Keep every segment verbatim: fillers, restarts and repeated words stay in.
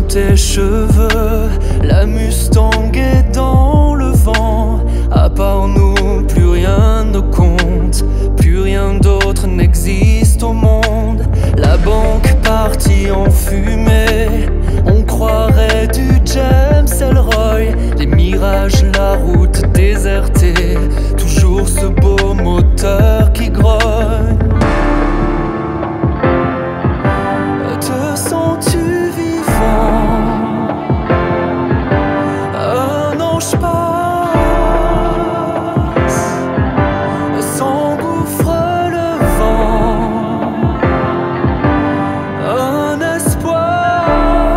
tes cheveux. La Mustang est dans le vent. À part nous, plus rien ne compte. Plus rien d'autre n'existe au monde. La banque partie en fumée. On croirait du James Ellroy. Les mirages, la route désertée. Toujours ce beau moteur qui grogne. Te sens-tu vivant? Un ange passe, s'engouffre le vent. Un espoir.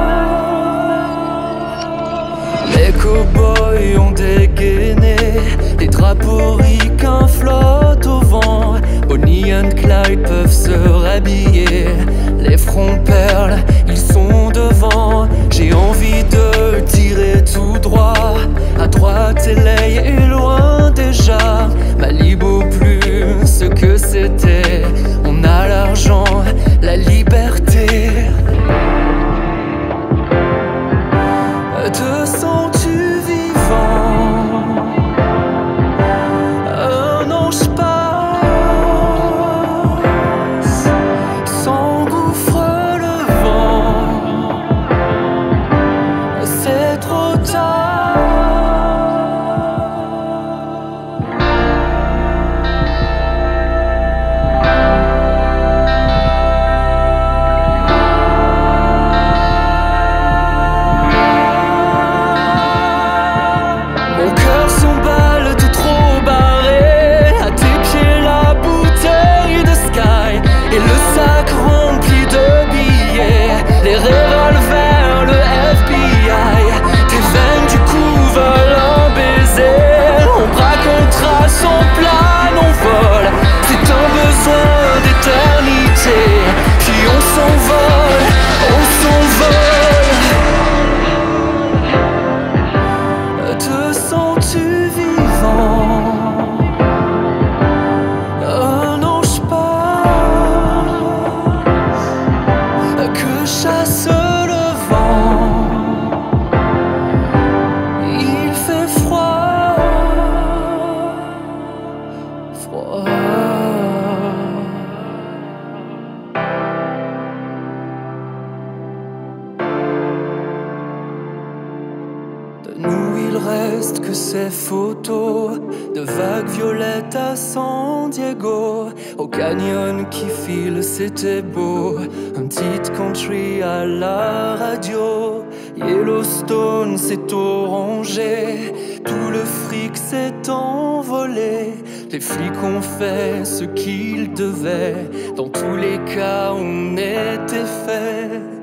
Les cow-boys ont dégainé. Les drapeaux ricains flottent au vent. Bonnie and Clyde peuvent se rhabiller. Les fronts perles, ils sont devant. J'ai envie de tirer tout droit. À droite, L A est loin déjà. Malibu plus ce que c'était. On a l'argent, la liberté. Te sens-tu vivant? Un ange passe, s'engouffre le vent. C'est trop tard. Mon cœur s'emballe tout trop barré. À tes pieds la bouteille de Sky et le sac rempli de billets. Les revolvers, le F B I. Tes veines du cou veulent un baiser. On braque, on trace, on plane, on vole. C'est un besoin d'éternité. Puis on s'envole, on s'envole. Te sens-tu vivant? Un ange passe, que chasse le vent. Il fait froid, froid. De nous il reste que ces photos de vagues violettes à San Diego. Au canyon qui file, c'était beau. Un petit country à la radio. Yellowstone s'est orangé. Tout le fric s'est envolé. Les flics ont fait ce qu'ils devaient. Dans tous les cas, on était faits.